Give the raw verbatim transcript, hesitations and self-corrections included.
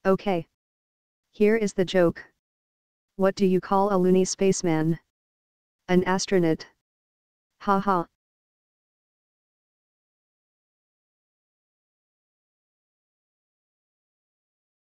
Okay. Here is the joke. What do you call a loony spaceman? An astronaut. Ha ha.